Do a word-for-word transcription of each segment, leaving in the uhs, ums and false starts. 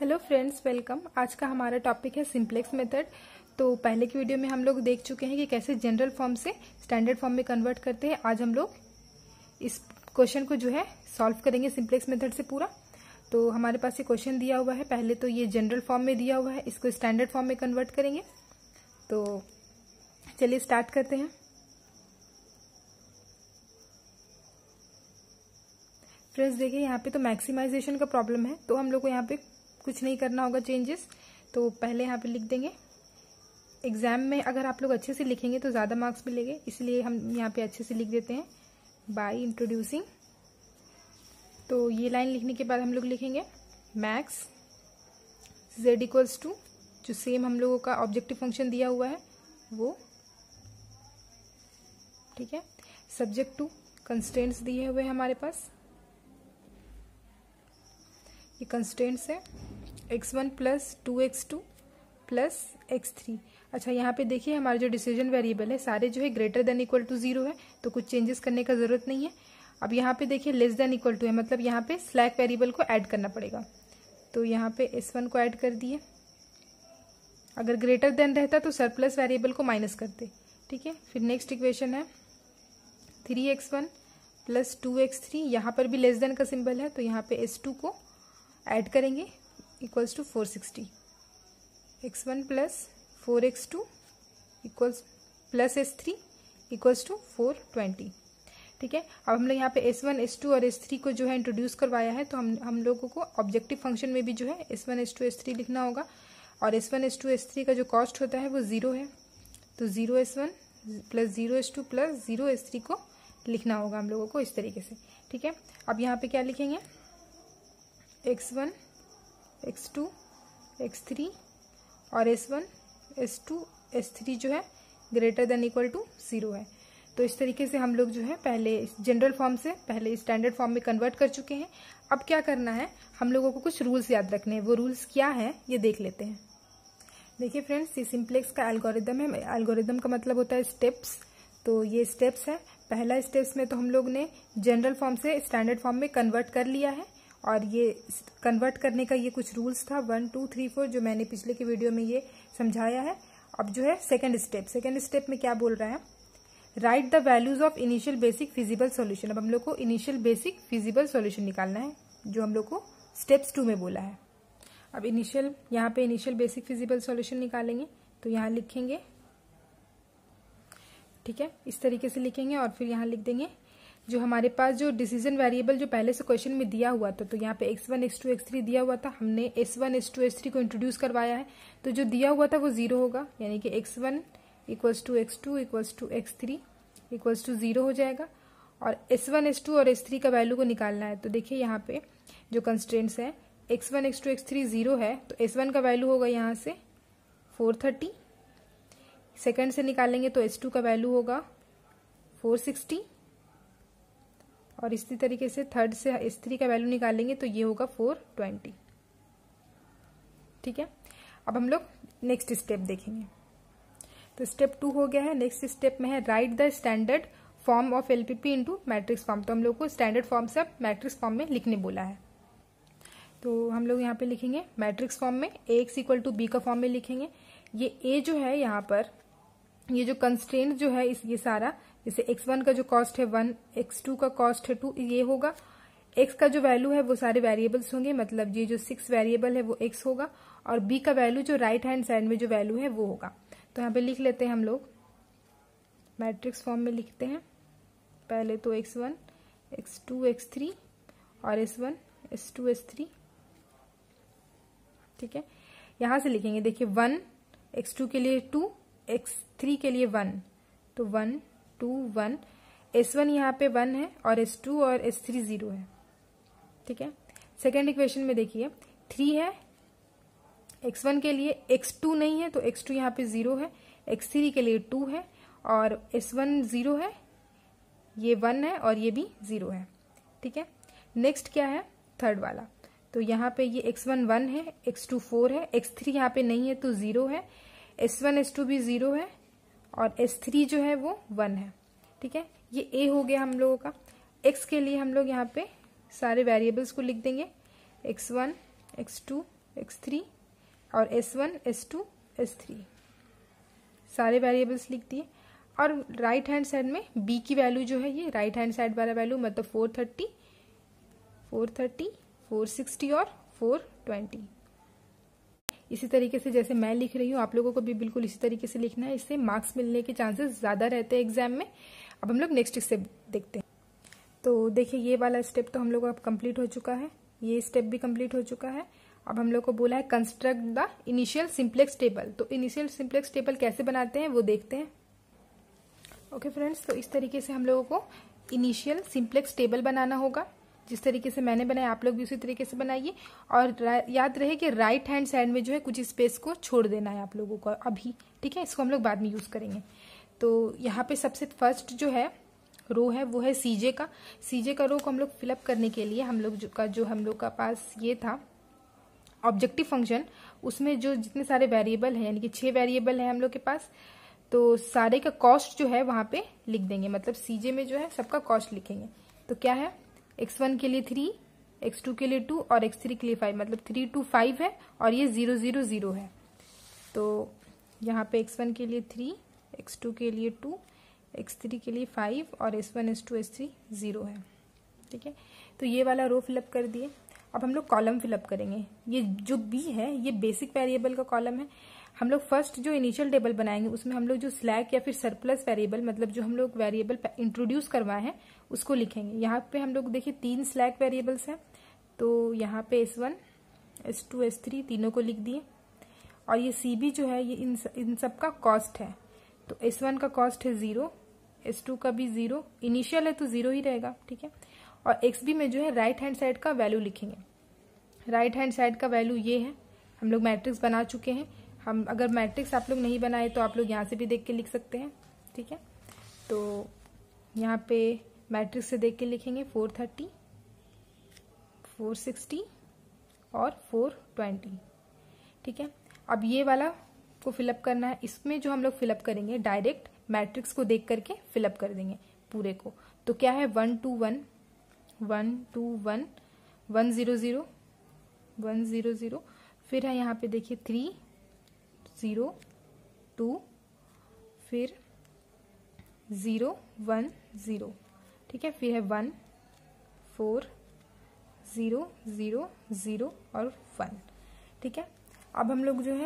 Hello friends, welcome. आज का हमारा टॉपिक है सिंप्लेक्स मेथड। तो पहले की वीडियो में हम लोग देख चुके हैं कि कैसे जनरल फॉर्म से स्टैंडर्ड फॉर्म में कन्वर्ट करते हैं। आज हम लोग इस क्वेश्चन को जो है सॉल्व करेंगे सिंप्लेक्स मेथड से पूरा। तो हमारे पास ये क्वेश्चन दिया हुआ है, पहले तो ये जनरल फॉर्म में दिया हुआ है, इसको स्टैंडर्ड फॉर्म में कन्वर्ट करेंगे। तो चलिए स्टार्ट करते हैं। फ्रेंड्स देखिए, यहाँ पे तो मैक्सिमाइजेशन का प्रॉब्लम है, तो हम लोग को यहाँ पे कुछ नहीं करना होगा चेंजेस। तो पहले यहाँ पे लिख देंगे। एग्जाम में अगर आप लोग अच्छे से लिखेंगे तो ज़्यादा मार्क्स मिलेंगे, इसलिए हम यहाँ पे अच्छे से लिख देते हैं बाय इंट्रोड्यूसिंग। तो ये लाइन लिखने के बाद हम लोग लिखेंगे मैक्स जेड इक्वल्स टू, जो सेम हम लोगों का ऑब्जेक्टिव फंक्शन दिया हुआ है वो, ठीक है। सब्जेक्ट टू कंस्ट्रेंट्स दिए हुए हैं हमारे पास, ये कंस्ट्रेंट्स है X one plus two X two plus X three. अच्छा, यहाँ पे देखिए हमारे जो डिसीजन वेरिएबल है सारे जो है greater than equal to zero है, तो कुछ चेंजेस करने का जरूरत नहीं है। अब यहाँ पे देखिए लेस देन इक्वल टू है, मतलब यहाँ पे स्लैक वेरिएबल को ऐड करना पड़ेगा। तो यहाँ पे एस वन को ऐड कर दिए। अगर ग्रेटर देन रहता तो सरप्लस वेरिएबल को माइनस करते, ठीक है। फिर नेक्स्ट इक्वेशन है three X one plus two x three, यहाँ पर भी लेस देन का सिंबल है, तो यहाँ पे एस टू को ऐड करेंगे equals to four sixty. X one plus four X two equals plus S three equals to four twenty, ठीक है। अब हम लोग यहाँ पे एस वन एस टू और एस थ्री को जो है इंट्रोड्यूस करवाया है, तो हम हम लोगों को ऑब्जेक्टिव फंक्शन में भी जो है S one S two S three लिखना होगा। और S one S two S three का जो कॉस्ट होता है वो जीरो है, तो zero S one plus zero S two plus zero S three को लिखना होगा हम लोगों को इस तरीके से, ठीक है। अब यहाँ पे क्या लिखेंगे, X one x two x three और S one S two S three जो है greater than equal to zero है। तो इस तरीके से हम लोग जो है पहले जनरल फॉर्म से पहले स्टैंडर्ड फॉर्म में कन्वर्ट कर चुके हैं। अब क्या करना है, हम लोगों को कुछ रूल्स याद रखने हैं। वो रूल्स क्या है ये देख लेते हैं। देखिए फ्रेंड्स, ये सिंप्लेक्स का एल्गोरिदम है। एल्गोरिदम का मतलब होता है स्टेप्स। तो ये स्टेप्स है। पहला स्टेप्स में तो हम लोग ने जनरल फॉर्म से स्टैंडर्ड फॉर्म में कन्वर्ट कर लिया है, और ये कन्वर्ट करने का ये कुछ रूल्स था वन टू थ्री फोर, जो मैंने पिछले की वीडियो में ये समझाया है। अब जो है सेकंड स्टेप, सेकंड स्टेप में क्या बोल रहा है, write the values of initial basic feasible solution. अब हम लोग को इनिशियल बेसिक फिजिबल सॉल्यूशन निकालना है, जो हम लोग को स्टेप्स टू में बोला है। अब इनिशियल, यहाँ पे इनिशियल बेसिक फिजिबल सॉल्यूशन निकालेंगे, तो यहाँ लिखेंगे, ठीक है, इस तरीके से लिखेंगे। और फिर यहाँ लिख देंगे जो हमारे पास जो डिसीजन वेरिएबल जो पहले से क्वेश्चन में दिया हुआ था, तो यहाँ पे X one x two x three दिया हुआ था, हमने S one S two S three को इंट्रोड्यूस करवाया है, तो जो दिया हुआ था वो जीरो होगा, यानी कि X one equals to X two equals to x three equals to zero हो जाएगा। और एस वन एस टू और एस थ्री का वैल्यू को निकालना है। तो देखिए यहाँ पे जो कंस्ट्रेंट्स है, X one x two x three zero है, तो एस वन का वैल्यू होगा यहाँ से फोर थर्टी, सेकेंड से निकालेंगे तो एस टू का वैल्यू होगा फोर सिक्सटी, और इसी तरीके से थर्ड से एस थ्री का वैल्यू निकालेंगे तो ये होगा फोर ट्वेंटी, ठीक है। अब हम लोग नेक्स्ट स्टेप देखेंगे। तो स्टेप टू हो गया है। नेक्स्ट स्टेप में है write the standard form of LPP into matrix form. तो हम लोग को स्टैंडर्ड फॉर्म से मैट्रिक्स फॉर्म में लिखने बोला है। तो हम लोग यहाँ पे लिखेंगे मैट्रिक्स फॉर्म में A X equal to B का फॉर्म में लिखेंगे। ये ए जो है यहाँ पर, ये जो कंस्ट्रेंट जो है इस ये सारा, जैसे एक्स वन का जो कॉस्ट है वन, एक्स टू का कॉस्ट है टू, ये होगा। एक्स का जो वैल्यू है वो सारे वेरिएबल्स होंगे, मतलब ये जो सिक्स वेरिएबल है वो एक्स होगा, और बी का वैल्यू जो राइट हैंड साइड में जो वैल्यू है वो होगा। तो यहाँ पे लिख लेते हैं हम लोग, मैट्रिक्स फॉर्म में लिखते हैं। पहले तो X one x two x three और S one S two S three, ठीक है। यहां से लिखेंगे, देखिए वन एक्स टू के लिए टू, एक्स थ्री के लिए वन, तो one two one, S one यहाँ पे वन है और एस टू और एस थ्री जीरो है, ठीक है। सेकेंड इक्वेशन में देखिए थ्री है एक्स वन के लिए, एक्स टू नहीं है तो एक्स टू यहाँ पे जीरो है, एक्स थ्री के लिए टू है और एस वन जीरो है, ये वन है और ये भी जीरो है, ठीक है। नेक्स्ट क्या है, थर्ड वाला। तो यहाँ पे ये एक्स वन वन है, एक्स टू फोर है, एक्स थ्री यहाँ पे नहीं है तो जीरो है, एस वन एस टू भी जीरो है और एस थ्री जो है वो वन है, ठीक है। ये ए हो गया हम लोगों का। एक्स के लिए हम लोग यहाँ पे सारे वेरिएबल्स को लिख देंगे, x one x two x three और S one S two S three सारे वेरिएबल्स लिख दिए। और राइट हैंड साइड में b की वैल्यू जो है ये राइट हैंड साइड वाला वैल्यू मतलब four thirty four thirty four sixty और फोर ट्वेंटी। इसी तरीके से जैसे मैं लिख रही हूँ आप लोगों को भी बिल्कुल इसी तरीके से लिखना है, इससे मार्क्स मिलने के चांसेस ज़्यादा रहते हैं एग्जाम में। अब हम लोग नेक्स्ट स्टेप देखते हैं। तो देखिए ये वाला स्टेप तो हम लोग अब कंप्लीट हो चुका है, ये स्टेप भी कंप्लीट हो चुका है। अब हम लोग को बोला है construct the initial simplex table. तो इनिशियल सिंप्लेक्स टेबल कैसे बनाते हैं वो देखते हैं। ओके फ्रेंड्स, तो इस तरीके से हम लोगों को इनिशियल सिंप्लेक्स टेबल बनाना होगा। जिस तरीके से मैंने बनाया आप लोग भी उसी तरीके से बनाइए। और याद रहे कि राइट हैंड साइड में जो है कुछ स्पेस को छोड़ देना है आप लोगों को अभी, ठीक है। इसको हम लोग बाद में यूज करेंगे। तो यहाँ पे सबसे फर्स्ट जो है रो है वो है सीजे का। सीजे का रो को हम लोग फिलअप करने के लिए हम लोग जो का जो हम लोग का पास ये था ऑब्जेक्टिव फंक्शन, उसमें जो जितने सारे वेरिएबल हैं यानी कि छह वेरिएबल है हम लोग के पास, तो सारे का कॉस्ट जो है वहां पे लिख देंगे। मतलब सीजे में जो है सबका कॉस्ट लिखेंगे। तो क्या है, एक्स वन के लिए थ्री, एक्स टू के लिए टू और एक्स थ्री के लिए फाइव, मतलब थ्री टू फाइव है और ये जीरो जीरो जीरो है। तो यहाँ पे एक्स वन के लिए थ्री, एक्स टू के लिए टू, एक्स थ्री के लिए फाइव और S one S two S three zero है, ठीक है। तो ये वाला रो फिलअप कर दिए। अब हम लोग कॉलम फिलअप करेंगे। ये जो बी है ये बेसिक वेरिएबल का कॉलम है। हम लोग फर्स्ट जो इनिशियल टेबल बनाएंगे उसमें हम लोग जो स्लैक या फिर सरप्लस वेरिएबल मतलब जो हम लोग वेरिएबल इंट्रोड्यूस करवाए हैं उसको लिखेंगे। यहाँ पे हम लोग देखिए तीन स्लैक वेरिएबल्स हैं, तो यहाँ पे S one S two S three तीनों को लिख दिए। और ये सी बी जो है ये इन इन सब का कॉस्ट है। तो एस वन का कॉस्ट है जीरो, एस टू का भी जीरो, इनिशियल है तो जीरो ही रहेगा, ठीक है। और एक्स बी में जो है राइट हैंड साइड का वैल्यू लिखेंगे। राइट हैंड साइड का वैल्यू ये है। हम लोग मैट्रिक्स बना चुके हैं। हम अगर मैट्रिक्स आप लोग नहीं बनाए तो आप लोग यहाँ से भी देख के लिख सकते हैं, ठीक है। तो यहाँ पे मैट्रिक्स से देख के लिखेंगे फोर थर्टी, फोर सिक्सटी और फोर ट्वेंटी, ठीक है। अब ये वाला को फिलअप करना है। इसमें जो हम लोग फिलअप करेंगे डायरेक्ट मैट्रिक्स को देख करके फिलअप कर देंगे पूरे को। तो क्या है, one two one, one two one, one zero zero, one zero zero, फिर है यहाँ पे देखिए थ्री जीरो टू, फिर जीरो वन जीरो, ठीक है। फिर है one four zero zero zero और वन, ठीक है। अब हम लोग जो है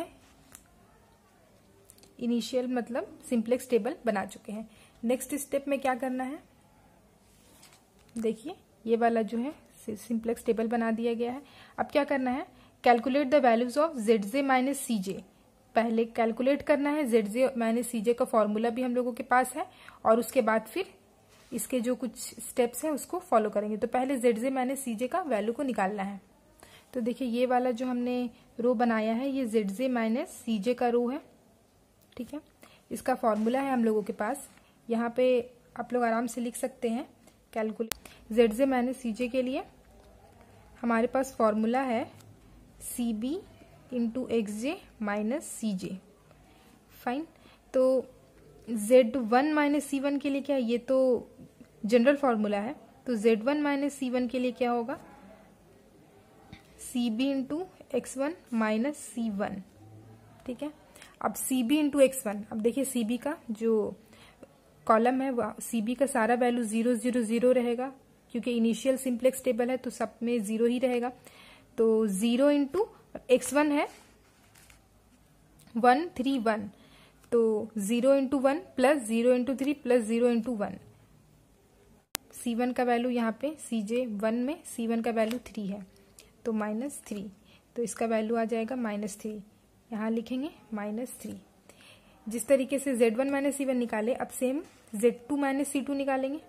इनिशियल मतलब सिंप्लेक्स टेबल बना चुके हैं। नेक्स्ट स्टेप में क्या करना है, देखिए ये वाला जो है सिंप्लेक्स टेबल बना दिया गया है। अब क्या करना है, calculate the values of z J minus C j. पहले कैलकुलेट करना है, जेड जे माइनस सी जे का फॉर्मूला भी हम लोगों के पास है और उसके बाद फिर इसके जो कुछ स्टेप्स हैं उसको फॉलो करेंगे। तो पहले जेड जे माइनस सी जे का वैल्यू को निकालना है। तो देखिए ये वाला जो हमने रो बनाया है ये जेड जे माइनस सी जे का रो है, ठीक है। इसका फॉर्मूला है हम लोगों के पास, यहाँ पे आप लोग आराम से लिख सकते हैं। कैलकुलेट जेड जे माइनस सी जे के लिए हमारे पास फॉर्मूला है सी बी इंटू एक्स जे माइनस सी जे, फाइन। तो जेड वन माइनस सी वन के लिए क्या है, ये तो जनरल फॉर्मूला है। तो जेड वन माइनस सी वन के लिए क्या होगा, C B into x one minus सी वन, ठीक है। अब C B into x one, अब देखिए सी बी का जो कॉलम है वो सी बी का सारा वैल्यू जीरो जीरो जीरो रहेगा क्योंकि इनिशियल सिंप्लेक्स टेबल है तो सब में जीरो ही रहेगा। तो जीरो इंटू एक्स वन है वन थ्री वन, तो zero into one plus zero into three plus zero into one. C one का वैल्यू यहाँ पे सी जे वन में सी वन का वैल्यू थ्री है तो माइनस थ्री, तो इसका वैल्यू आ जाएगा माइनस थ्री। यहाँ लिखेंगे माइनस थ्री। जिस तरीके से जेड वन माइनस सी वन निकाले अब सेम जेड टू माइनस सी टू निकालेंगे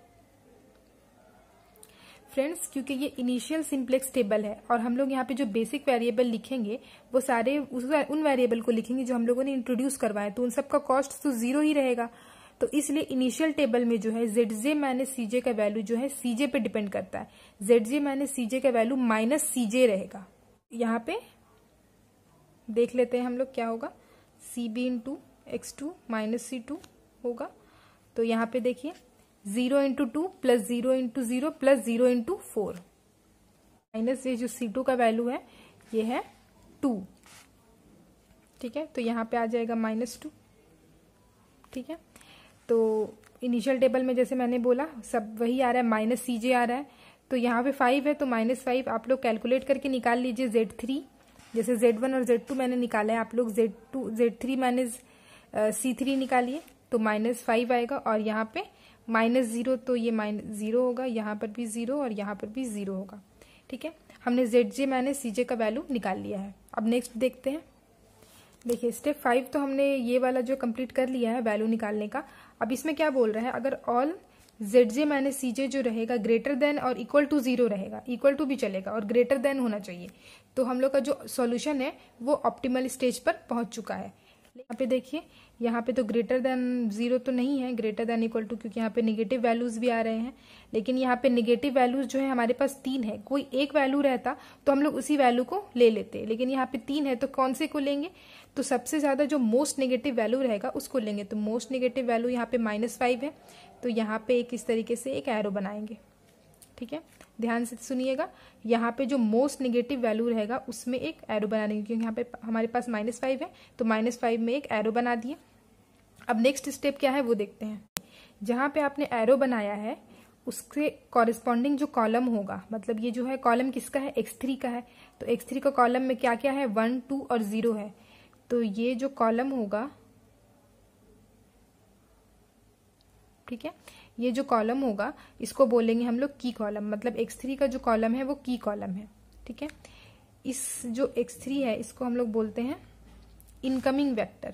फ्रेंड्स, क्योंकि ये इनिशियल सिंप्लेक्स टेबल है और हम लोग यहाँ पे जो बेसिक वेरिएबल लिखेंगे वो सारे उस उन वेरिएबल को लिखेंगे जो हम लोगों ने इंट्रोड्यूस करवाए, तो उन सब का कॉस्ट तो जीरो ही रहेगा। तो इसलिए इनिशियल टेबल में जो है जेड जे माइनस सी जे का वैल्यू जो है सी जे पे डिपेंड करता है। जेड जे माइनस सी जे का वैल्यू माइनस सी जे रहेगा। यहाँ पे देख लेते हैं हम लोग क्या होगा, C B into x two minus सी टू होगा। तो यहाँ पे देखिए zero into two plus zero into zero plus zero into four minus ये जो सी टू का वैल्यू है ये है टू, ठीक है। तो यहाँ पे आ जाएगा माइनस टू, ठीक है। तो इनिशियल टेबल में जैसे मैंने बोला सब वही आ रहा है, माइनस सी जे आ रहा है। तो यहाँ पे फाइव है तो माइनस फाइव आप लोग कैलकुलेट करके निकाल लीजिए। जेड थ्री जैसे जेड वन और जेड टू मैंने निकाला है, आप लोग z two z three minus सी थ्री निकालिए तो माइनस फाइव आएगा। और यहाँ पे माइनस जीरो तो ये माइनस जीरो होगा, यहाँ पर भी जीरो और यहाँ पर भी जीरो होगा, ठीक है। हमने जेड जे माइनस सी जे का वैल्यू निकाल लिया है। अब नेक्स्ट देखते हैं। देखिए स्टेप फाइव तो हमने ये वाला जो कंप्लीट कर लिया है वैल्यू निकालने का। अब इसमें क्या बोल रहा है, अगर ऑल जेड जे माइनस सी जे जो रहेगा ग्रेटर देन और इक्वल टू जीरो रहेगा, इक्वल टू भी चलेगा और ग्रेटर देन होना चाहिए, तो हम लोग का जो सॉल्यूशन है वो ऑप्टिमल स्टेज पर पहुंच चुका है। यहाँ पे देखिए, यहाँ पे तो ग्रेटर देन जीरो तो नहीं है, ग्रेटर देन इक्वल टू, क्योंकि यहाँ पे निगेटिव वैल्यूज भी आ रहे हैं। लेकिन यहाँ पे निगेटिव वैल्यूज जो है हमारे पास तीन है, कोई एक वैल्यू रहता तो हम लोग उसी वैल्यू को ले लेते, लेकिन यहाँ पे तीन है तो कौन से को लेंगे, तो सबसे ज्यादा जो मोस्ट नेगेटिव वैल्यू रहेगा उसको लेंगे। तो मोस्ट नेगेटिव वैल्यू यहाँ पे माइनस फाइव है, तो यहाँ पे एक इस तरीके से एक एरो बनाएंगे, ठीक है। ध्यान से सुनिएगा, यहाँ पे जो मोस्ट नेगेटिव वैल्यू रहेगा उसमें एक एरो बना देंगे, क्योंकि यहाँ पे हमारे पास माइनस फाइव है तो माइनस फाइव में एक एरो बना दिए। अब नेक्स्ट स्टेप क्या है वो देखते हैं। जहाँ पे आपने एरो बनाया है उसके कॉरेस्पॉन्डिंग जो कॉलम होगा, मतलब ये जो है कॉलम किसका है, एक्स थ्री का है। तो एक्स थ्री का कॉलम में क्या क्या है, वन टू और जीरो है। तो ये जो कॉलम होगा, ठीक है, ये जो कॉलम होगा इसको बोलेंगे हम लोग की कॉलम, मतलब एक्स थ्री का जो कॉलम है वो की कॉलम है, ठीक है। इस जो एक्स थ्री है इसको हम लोग बोलते हैं इनकमिंग वेक्टर,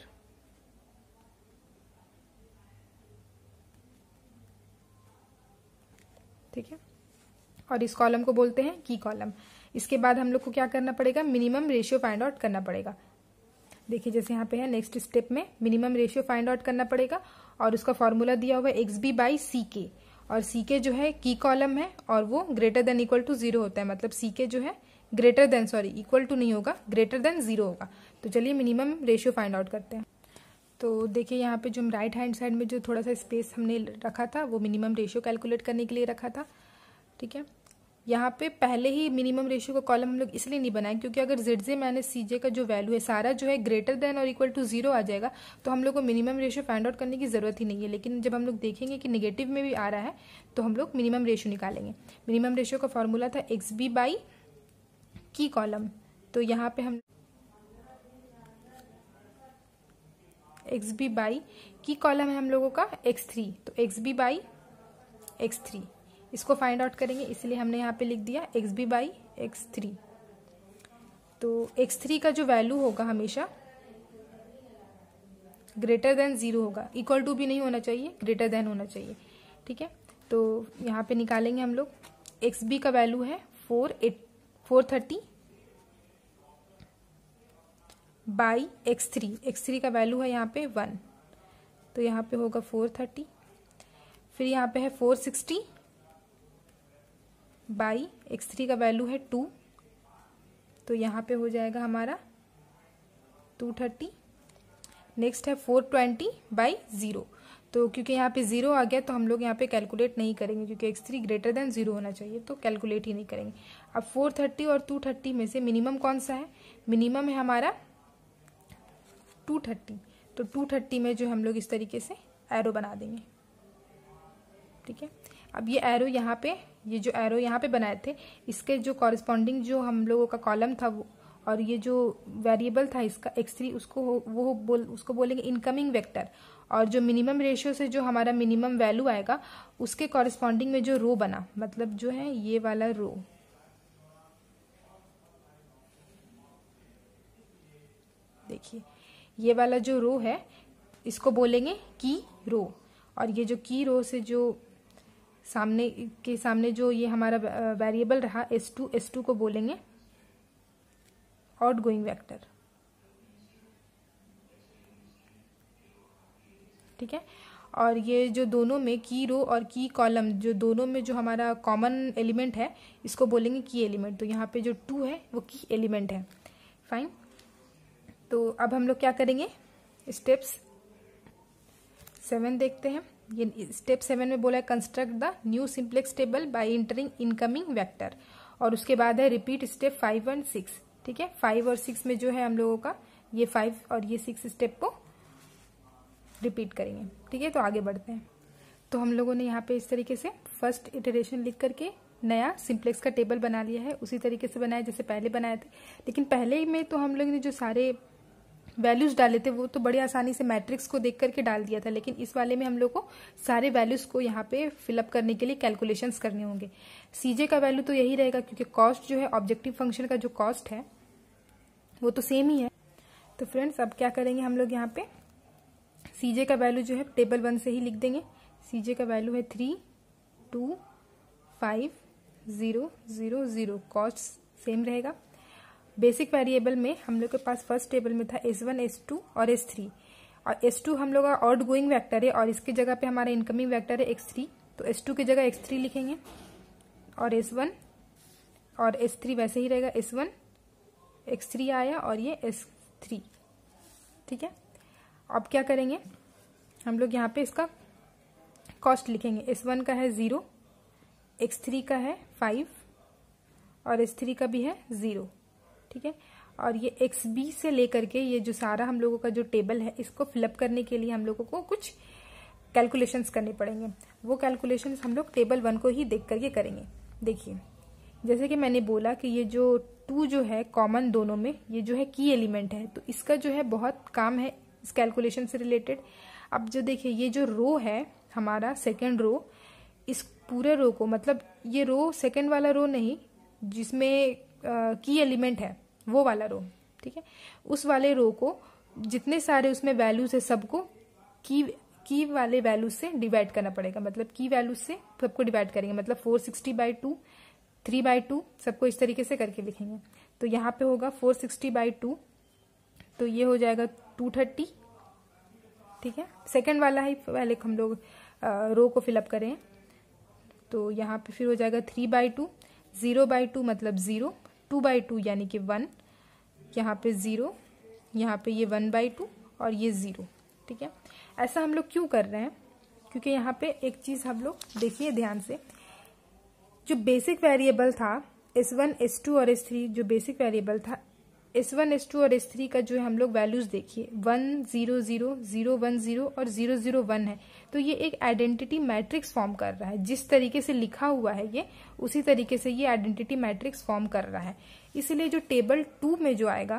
ठीक है, और इस कॉलम को बोलते हैं की कॉलम। इसके बाद हम लोग को क्या करना पड़ेगा, मिनिमम रेशियो फाइंड आउट करना पड़ेगा। देखिए जैसे यहाँ पे है, नेक्स्ट स्टेप में मिनिमम रेशियो फाइंड आउट करना पड़ेगा और उसका फॉर्मूला दिया हुआ है एक्स बी बाई सी के, और सी के जो है की कॉलम है और वो greater than equal to zero होता है, मतलब सी के जो है greater than, sorry equal to नहीं होगा, ग्रेटर देन जीरो होगा। तो चलिए मिनिमम रेशियो फाइंड आउट करते हैं। तो देखिए यहाँ पे जो हम राइट हैंड साइड में जो थोड़ा सा स्पेस हमने रखा था वो मिनिमम रेशियो कैलकुलेट करने के लिए रखा था, ठीक है। यहाँ पे पहले ही मिनिमम रेशियो का कॉलम हम लोग इसलिए नहीं बनाए क्योंकि अगर जेड जे माइनस सी जे का जो वैल्यू है सारा जो है ग्रेटर देन और इक्वल टू जीरो आ जाएगा तो हम लोग को मिनिमम रेशियो फाइंड आउट करने की जरूरत ही नहीं है। लेकिन जब हम लोग देखेंगे कि निगेटिव में भी आ रहा है तो हम लोग मिनिमम रेशियो निकालेंगे। मिनिमम रेशियो का फॉर्मूला था x B by key column, तो यहाँ पे हम x B by key column है हम लोगों का एक्स थ्री, तो x B by x three इसको फाइंड आउट करेंगे, इसलिए हमने यहाँ पे लिख दिया x B by x three. तो एक्स थ्री का जो वैल्यू होगा हमेशा ग्रेटर देन जीरो होगा, इक्वल टू भी नहीं होना चाहिए, ग्रेटर देन होना चाहिए, ठीक है। तो यहाँ पे निकालेंगे हम लोग एक्स बी का वैल्यू है four eight four thirty by x three, x three का वैल्यू है यहाँ पे वन, तो यहाँ पे होगा फोर थर्टी। फिर यहाँ पे है four sixty by x three का वैल्यू है टू, तो यहाँ पे हो जाएगा हमारा टू थर्टी। नेक्स्ट है फोर ट्वेंटी बाई जीरो, तो क्योंकि यहाँ पे जीरो आ गया तो हम लोग यहाँ पे कैलकुलेट नहीं करेंगे क्योंकि x three greater than zero होना चाहिए, तो कैलकुलेट ही नहीं करेंगे। अब फोर थर्टी और टू थर्टी में से मिनिमम कौन सा है, मिनिमम है हमारा टू थर्टी, तो टू थर्टी में जो हम लोग इस तरीके से एरो बना देंगे, ठीक है। अब ये एरो यहाँ पे, ये जो एरो यहाँ पे बनाए थे इसके जो कॉरेस्पॉन्डिंग जो हम लोगों का कॉलम था वो, और ये जो वेरिएबल था इसका एक्स थ्री, उसको वो बोल उसको बोलेंगे इनकमिंग वेक्टर, और जो मिनिमम रेशियो से जो हमारा मिनिमम वैल्यू आएगा उसके कॉरेस्पॉन्डिंग में जो रो बना, मतलब जो है ये वाला रो, देखिए ये वाला जो रो है इसको बोलेंगे की रो, और ये जो की रो से जो सामने के सामने जो ये हमारा वेरिएबल रहा एस टू, एस टू को बोलेंगे आउटगोइंग वेक्टर, ठीक है। और ये जो दोनों में की रो और की कॉलम जो दोनों में जो हमारा कॉमन एलिमेंट है इसको बोलेंगे की एलिमेंट, तो यहाँ पे जो टू है वो की एलिमेंट है, फाइन। तो अब हम लोग क्या करेंगे, स्टेप्स सेवन देखते हैं। ये स्टेप सेवन में बोला है construct the new simplex table by entering incoming vector, और उसके बाद है repeat step five and six. ठीक है। फाइव और सिक्स में जो है हम लोगों का ये फाइव और ये सिक्स स्टेप को रिपीट करेंगे, ठीक है। तो आगे बढ़ते हैं। तो हम लोगों ने यहाँ पे इस तरीके से फर्स्ट इटरेशन लिख करके नया सिंप्लेक्स का टेबल बना लिया है, उसी तरीके से बनाया जैसे पहले बनाए थे। लेकिन पहले में तो हम लोग ने जो सारे वैल्यूज डाले थे वो तो बड़ी आसानी से मैट्रिक्स को देख करके डाल दिया था, लेकिन इस वाले में हम लोग को सारे वैल्यूज को यहाँ पे फिलअप करने के लिए कैलकुलेशंस करने होंगे। सीजे का वैल्यू तो यही रहेगा क्योंकि कॉस्ट जो है ऑब्जेक्टिव फंक्शन का जो कॉस्ट है वो तो सेम ही है। तो फ्रेंड्स अब क्या करेंगे हम लोग यहाँ पे सीजे का वैल्यू जो है टेबल वन से ही लिख देंगे। सीजे का वैल्यू है three two five zero zero zero, cost same रहेगा। बेसिक वेरिएबल में हम लोग के पास फर्स्ट टेबल में था एस वन एस टू और एस थ्री, और एस टू हम लोग का आउट गोइंग वैक्टर है और इसके जगह पे हमारा इनकमिंग वैक्टर है एक्स थ्री, तो एस टू की जगह एक्स थ्री लिखेंगे और एस वन और एस थ्री वैसे ही रहेगा, एस वन एक्स थ्री आया और ये एस थ्री, ठीक है। अब क्या करेंगे हम लोग यहाँ पे इसका कॉस्ट लिखेंगे। एस वन का है जीरो, एक्स थ्री का है फाइव और एस थ्री का भी है जीरो, ठीक है। और ये एक्स बी से लेकर के ये जो सारा हम लोगों का जो टेबल है इसको फिलअप करने के लिए हम लोगों को कुछ कैलकुलेशंस करने पड़ेंगे। वो कैलकुलेशंस हम लोग टेबल वन को ही देख करके करेंगे। देखिए जैसे कि मैंने बोला कि ये जो टू जो है कॉमन दोनों में, ये जो है की एलिमेंट है, तो इसका जो है बहुत काम है इस कैलकुलेशन से रिलेटेड। अब जो देखिए ये जो रो है हमारा सेकेंड रो, इस पूरे रो को, मतलब ये रो सेकेंड वाला रो नहीं जिसमें की एलिमेंट है वो वाला रो, ठीक है, उस वाले रो को जितने सारे उसमें वैल्यूज है सबको की की वाले वैल्यूज से डिवाइड करना पड़ेगा। मतलब की वैल्यूज से सबको डिवाइड करेंगे, मतलब four sixty by two, three by two, सबको इस तरीके से करके लिखेंगे। तो यहाँ पे होगा फोर सिक्सटी बाई टू, तो ये हो जाएगा टू थर्टी, ठीक है। सेकेंड वाला ही पहले हम लोग रो को फिलअप करें, तो यहाँ पे फिर हो जाएगा three by two, zero by two मतलब जीरो, टू बाई टू यानी कि वन, यहाँ पे जीरो, यहाँ पे ये वन बाई टू और ये जीरो, ठीक है। ऐसा हम लोग क्यों कर रहे हैं, क्योंकि यहाँ पे एक चीज हम लोग देखिए ध्यान से, जो बेसिक वेरिएबल था एस वन एस टू और एस थ्री, जो बेसिक वेरिएबल था एस वन एस टू और एस थ्री का जो है हम लोग वैल्यूज देखिए one zero zero zero one zero और जीरो जीरो वन है, तो ये एक आइडेंटिटी मैट्रिक्स फॉर्म कर रहा है। जिस तरीके से लिखा हुआ है ये उसी तरीके से ये आइडेंटिटी मैट्रिक्स फॉर्म कर रहा है। इसलिए जो टेबल टू में जो आएगा,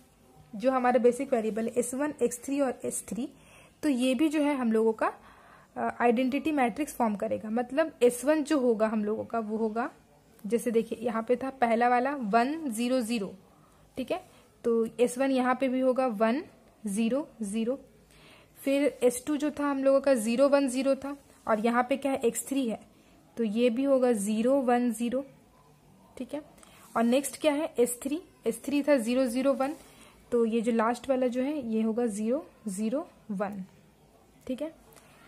जो हमारा बेसिक वेरिएबल है एस वन एक्स थ्री और एस थ्री, तो ये भी जो है हम लोगों का आइडेंटिटी मैट्रिक्स फॉर्म करेगा। मतलब एस वन जो होगा हम लोगों का वो होगा, जैसे देखिए यहाँ पे था पहला वाला वन जीरो जीरो, ठीक है, तो एस वन यहाँ पे भी होगा वन जीरो जीरो। फिर एस टू जो था हम लोगों का जीरो वन जीरो था, और यहाँ पे क्या है एक्स थ्री है, तो ये भी होगा जीरो वन जीरो, ठीक है। और नेक्स्ट क्या है एस थ्री, एस थ्री था जीरो जीरो वन, तो ये जो लास्ट वाला जो है ये होगा जीरो जीरो वन, ठीक है।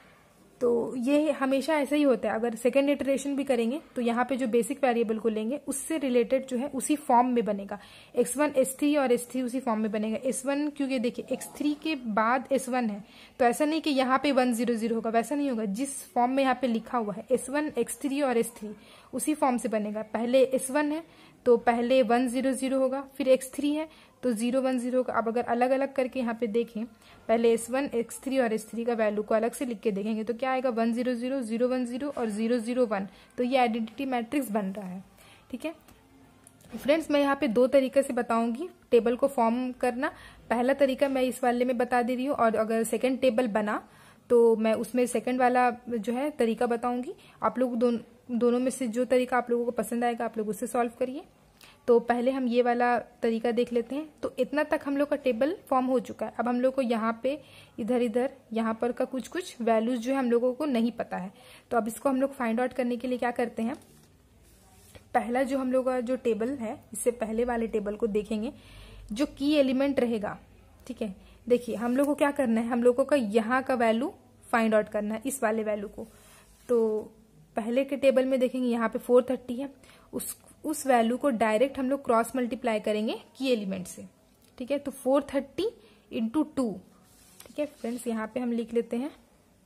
तो ये हमेशा ऐसा ही होता है, अगर सेकेंड इटरेशन भी करेंगे तो यहाँ पे जो बेसिक वेरिएबल को लेंगे उससे रिलेटेड जो है उसी फॉर्म में बनेगा। एक्स वन एस थ्री और एस थ्री उसी फॉर्म में बनेगा। एस वन क्योंकि देखिए एक्स थ्री के बाद एस वन है, तो ऐसा नहीं कि यहाँ पे वन जीरो जीरो होगा, वैसा नहीं होगा। जिस फॉर्म में यहाँ पे लिखा हुआ है एस वन एक्स थ्री और एस थ्री उसी फॉर्म से बनेगा। पहले एस वन है तो पहले वन जीरो जीरो होगा, फिर एक्स थ्री है तो जीरो वन जीरो होगा। अब अगर अलग अलग करके यहाँ पे देखें, पहले एस वन एक्स थ्री और एस थ्री का वैल्यू को अलग से लिख के देखेंगे तो क्या आएगा one zero zero zero one zero और जीरो जीरो वन, तो ये आइडेंटिटी मैट्रिक्स बन रहा है, ठीक है। फ्रेंड्स मैं यहाँ पे दो तरीके से बताऊंगी टेबल को फॉर्म करना। पहला तरीका मैं इस वाले में बता दे रही हूँ, और अगर सेकेंड टेबल बना तो मैं उसमें सेकेंड वाला जो है तरीका बताऊंगी। आप लोग दोनों दोनों में से जो तरीका आप लोगों को पसंद आएगा आप लोग उससे सॉल्व करिए। तो पहले हम ये वाला तरीका देख लेते हैं। तो इतना तक हम लोग का टेबल फॉर्म हो चुका है। अब हम लोग को यहाँ पे इधर इधर यहाँ पर का कुछ कुछ वैल्यूज जो है हम लोगों को नहीं पता है, तो अब इसको हम लोग फाइंड आउट करने के लिए क्या करते हैं, पहला जो हम लोग का जो टेबल है इससे पहले वाले टेबल को देखेंगे जो की एलिमेंट रहेगा, ठीक है। देखिए हम लोग को क्या करना है, हम लोगों का यहाँ का वैल्यू फाइंड आउट करना है, इस वाले वैल्यू को। तो पहले के टेबल में देखेंगे यहाँ पे फोर थर्टी है, उस उस वैल्यू को डायरेक्ट हम लोग क्रॉस मल्टीप्लाई करेंगे की एलिमेंट से, ठीक है। तो फोर थर्टी इंटू टू, ठीक है फ्रेंड्स, यहाँ पे हम लिख लेते हैं,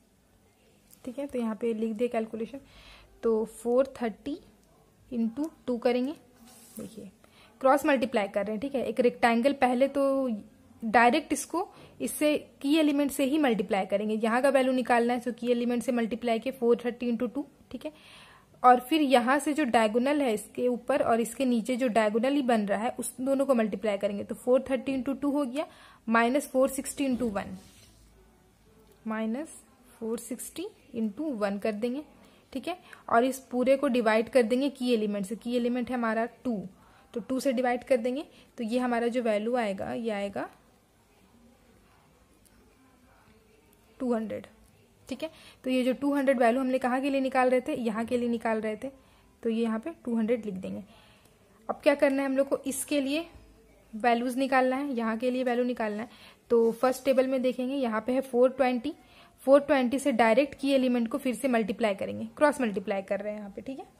ठीक है। तो यहाँ पे लिख दिए कैलकुलेशन। तो फोर थर्टी इंटू टू करेंगे, देखिए क्रॉस मल्टीप्लाई कर रहे हैं, ठीक है। एक रेक्टेंगल पहले तो डायरेक्ट इसको इससे की एलिमेंट से ही मल्टीप्लाई करेंगे, यहाँ का वैल्यू निकालना है, सो की एलिमेंट से मल्टीप्लाई के फोर थर्टी इंटू टू, ठीक है। और फिर यहाँ से जो डायगोनल है इसके ऊपर और इसके नीचे जो डायगोनल ही बन रहा है उस दोनों को मल्टीप्लाई करेंगे, तो फोर थर्टी इंटू टू हो गया minus four sixty into one, minus four sixty into one कर देंगे, ठीक है। और इस पूरे को डिवाइड कर देंगे की एलिमेंट से, की एलिमेंट है हमारा टू, तो टू से डिवाइड कर देंगे, तो ये हमारा जो वैल्यू आएगा ये आएगा टू हंड्रेड, ठीक है। तो ये जो टू हंड्रेड वैल्यू हमने कहाँ के लिए निकाल रहे थे, यहाँ के लिए निकाल रहे थे, तो ये यहाँ पे टू हंड्रेड लिख देंगे। अब क्या करना है हम लोग को, इसके लिए वैल्यूज निकालना है, यहाँ के लिए वैल्यू निकालना है। तो फर्स्ट टेबल में देखेंगे यहाँ पे है फोर ट्वेंटी, फोर ट्वेंटी से डायरेक्ट की एलिमेंट को फिर से मल्टीप्लाई करेंगे, क्रॉस मल्टीप्लाई कर रहे हैं यहाँ पे, ठीक है।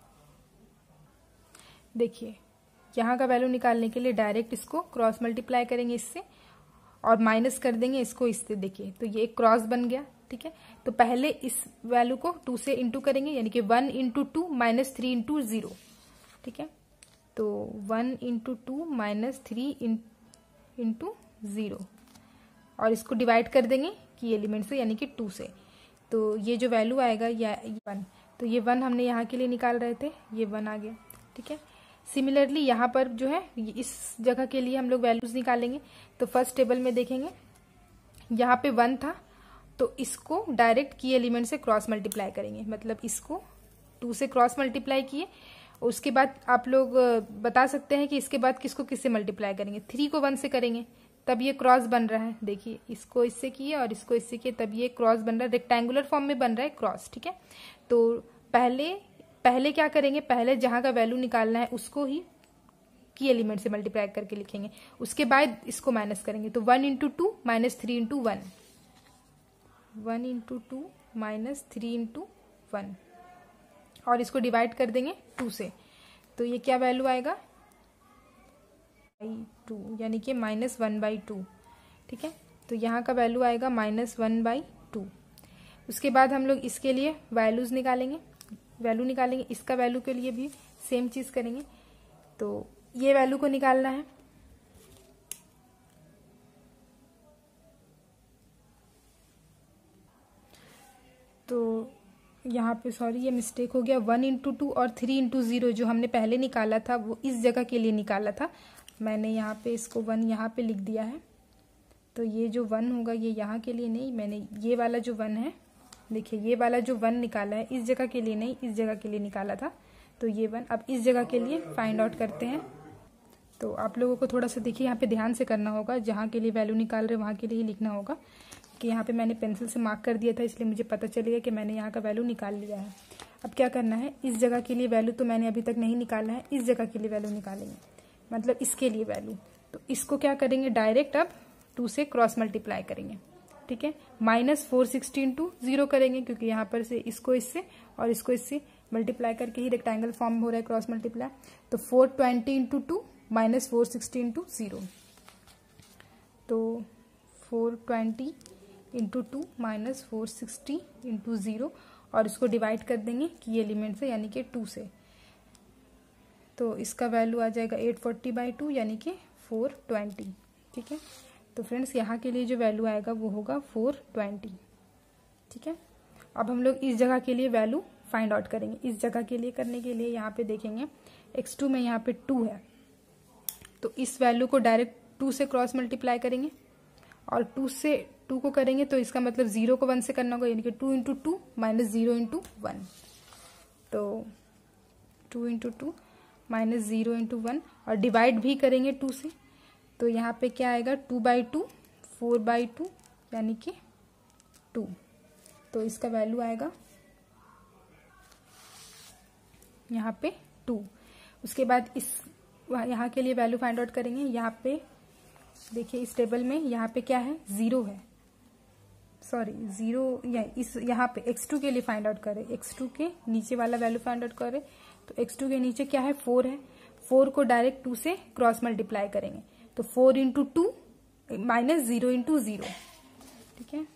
देखिए यहाँ का वैल्यू निकालने के लिए डायरेक्ट इसको क्रॉस मल्टीप्लाई करेंगे इससे और माइनस कर देंगे इसको इससे, देखिए तो ये एक क्रॉस बन गया, ठीक है। तो पहले इस वैल्यू को टू से इंटू करेंगे, यानी कि one into two minus three into zero, ठीक है। तो one into two minus three into zero और इसको डिवाइड कर देंगे की एलिमेंट से, यानी कि टू से, तो ये जो वैल्यू आएगा या वन, तो ये वन हमने यहाँ के लिए निकाल रहे थे, ये वन आ गया, ठीक है। सिमिलरली यहाँ पर जो है इस जगह के लिए हम लोग वैल्यूज निकालेंगे। तो फर्स्ट टेबल में देखेंगे यहाँ पे वन था, तो इसको डायरेक्ट की एलिमेंट से क्रॉस मल्टीप्लाई करेंगे, मतलब इसको टू से क्रॉस मल्टीप्लाई किए, उसके बाद आप लोग बता सकते हैं कि इसके बाद किसको किससे मल्टीप्लाई करेंगे, थ्री को वन से करेंगे, तब ये क्रॉस बन रहा है, देखिए इसको इससे किए और इसको इससे किए, तब ये क्रॉस बन रहा है, रेक्टेंगुलर फॉर्म में बन रहा है क्रॉस, ठीक है। तो पहले पहले क्या करेंगे, पहले जहां का वैल्यू निकालना है उसको ही की एलिमेंट से मल्टीप्लाई करके लिखेंगे, उसके बाद इसको माइनस करेंगे, तो one into two minus three into one, one into two minus three into one और इसको डिवाइड कर देंगे टू से, तो ये क्या वैल्यू आएगा बाई टू, यानी कि माइनस वन बाई टू, ठीक है। तो यहाँ का वैल्यू आएगा माइनस वन बाई टू। उसके बाद हम लोग इसके लिए वैल्यूज निकालेंगे, वैल्यू निकालेंगे, इसका वैल्यू के लिए भी सेम चीज करेंगे, तो ये वैल्यू को निकालना है, तो यहाँ पे सॉरी ये मिस्टेक हो गया, वन इंटू टू और थ्री इंटू जीरो जो हमने पहले निकाला था वो इस जगह के लिए निकाला था, मैंने यहाँ पे इसको वन यहाँ पे लिख दिया है, तो ये जो वन होगा ये यहाँ के लिए नहीं, मैंने ये वाला जो वन है, देखिए ये वाला जो वन निकाला है इस जगह के लिए नहीं, इस जगह के लिए निकाला था, तो ये वन अब इस जगह के लिए फाइंड आउट करते हैं। तो आप लोगों को थोड़ा सा देखिए यहाँ पे ध्यान से करना होगा, जहाँ के लिए वैल्यू निकाल रहे वहाँ के लिए ही लिखना होगा, कि यहाँ पे मैंने पेंसिल से मार्क कर दिया था इसलिए मुझे पता चलेगा कि मैंने यहाँ का वैल्यू निकाल लिया है। अब क्या करना है, इस जगह के लिए वैल्यू तो मैंने अभी तक नहीं निकाला है, इस जगह के लिए वैल्यू निकालेंगे, मतलब इसके लिए वैल्यू, तो इसको क्या करेंगे डायरेक्ट अब टू से क्रॉस मल्टीप्लाई करेंगे, ठीक है। Minus four sixty into zero करेंगे, क्योंकि यहाँ पर से इसको इससे और इसको इससे मल्टीप्लाई करके ही रेक्टेंगल फॉर्म हो रहा है क्रॉस मल्टीप्लाई, तो four twenty into two minus four sixty into zero, तो four twenty into two minus four sixty into zero और इसको डिवाइड कर देंगे की एलिमेंट से, यानी कि टू से, तो इसका वैल्यू आ जाएगा एट फोर्टी बाई टू, यानी कि फोर ट्वेंटी, ठीक है। तो फ्रेंड्स यहाँ के लिए जो वैल्यू आएगा वो होगा फोर ट्वेंटी, ठीक है। अब हम लोग इस जगह के लिए वैल्यू फाइंड आउट करेंगे, इस जगह के लिए करने के लिए यहाँ पे देखेंगे एक्स टू में यहाँ पे टू है, तो इस वैल्यू को डायरेक्ट टू से क्रॉस मल्टीप्लाई करेंगे और टू से टू को करेंगे तो इसका मतलब जीरो को वन से करना होगा, यानी कि two into two minus zero into one, तो two into two minus zero into one और डिवाइड भी करेंगे टू से, तो यहाँ पे क्या आएगा two by two, four by two, यानी कि टू, तो इसका वैल्यू आएगा यहाँ पे टू। उसके बाद इस यहाँ के लिए वैल्यू फाइंड आउट करेंगे, यहाँ पे देखिए इस टेबल में यहाँ पे क्या है, जीरो है, सॉरी जीरो, या इस यहाँ पे एक्स टू के लिए फाइंड आउट करें, एक्स टू के नीचे वाला वैल्यू फाइंड आउट करें, तो एक्स टू के नीचे क्या है, फोर है, फोर को डायरेक्ट टू से क्रॉस मल्टीप्लाई करेंगे, तो four into two minus zero into zero, ठीक है,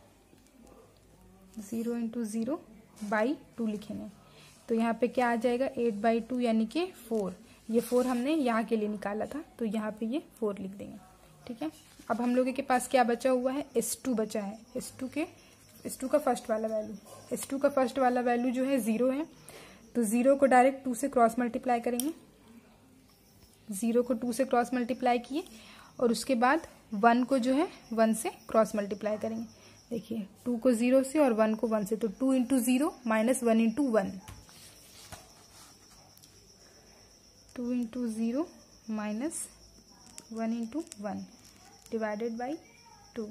zero into zero by two लिखेंगे, तो यहाँ पे क्या आ जाएगा एट बाई टू, यानी कि फोर, ये फोर हमने यहाँ के लिए निकाला था, तो यहाँ पे ये फोर लिख देंगे। ठीक है, अब हम लोगों के पास क्या बचा हुआ है, एस टू बचा है। एस टू के एस टू का फर्स्ट वाला वैल्यू एस टू का फर्स्ट वाला वैल्यू जो है जीरो है, तो जीरो को डायरेक्ट टू से क्रॉस मल्टीप्लाई करेंगे। जीरो को टू से क्रॉस मल्टीप्लाई किए और उसके बाद वन को जो है वन से क्रॉस मल्टीप्लाई करेंगे। देखिए टू को जीरो से और वन को वन से, तो two into zero minus one into one, two into zero minus one into one divided by two,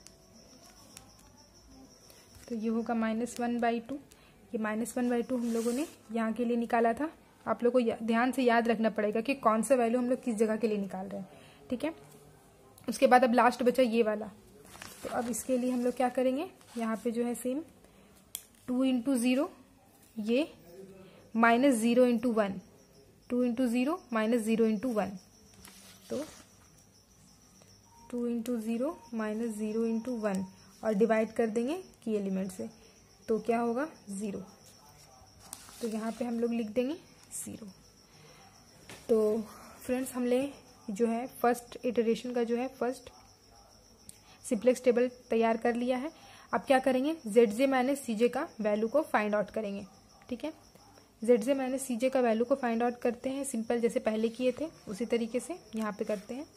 तो ये होगा माइनस वन बाई टू। ये माइनस वन बाई टू हम लोगों ने यहाँ के लिए निकाला था। आप लोगों को ध्यान से याद रखना पड़ेगा कि कौन सा वैल्यू हम लोग किस जगह के लिए निकाल रहे हैं। ठीक है, उसके बाद अब लास्ट बचा ये वाला, तो अब इसके लिए हम लोग क्या करेंगे, यहाँ पे जो है सेम टू इंटू ज़ीरो, ये minus zero into one, two into zero minus zero into one, तो two into zero minus zero into one और डिवाइड कर देंगे की एलिमेंट से, तो क्या होगा ज़ीरो। तो यहाँ पे हम लोग लिख देंगे ज़ीरो। तो फ्रेंड्स हमने जो है फर्स्ट इटरेशन का जो है फर्स्ट सिंपलेक्स टेबल तैयार कर लिया है। अब क्या करेंगे, जेड जे माइनस सी जे का वैल्यू को फाइंड आउट करेंगे। ठीक है, जेड जे माइनस सी जे का वैल्यू को फाइंड आउट करते हैं सिंपल, जैसे पहले किए थे उसी तरीके से यहाँ पे करते हैं।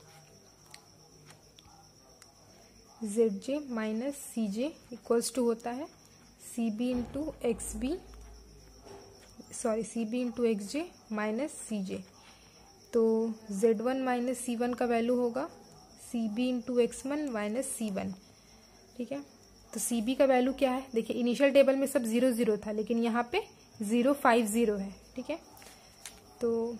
Z J minus C J equals to होता है C B into X B sorry C B into x जे माइनस सी जे। तो जेड वन माइनस सी वन का वैल्यू होगा C B into x one minus सी वन। ठीक है, तो C B का value क्या है, देखिए इनिशियल टेबल में सब जीरो जीरो था, लेकिन यहाँ पे जीरो फाइव जीरो है। ठीक है, तो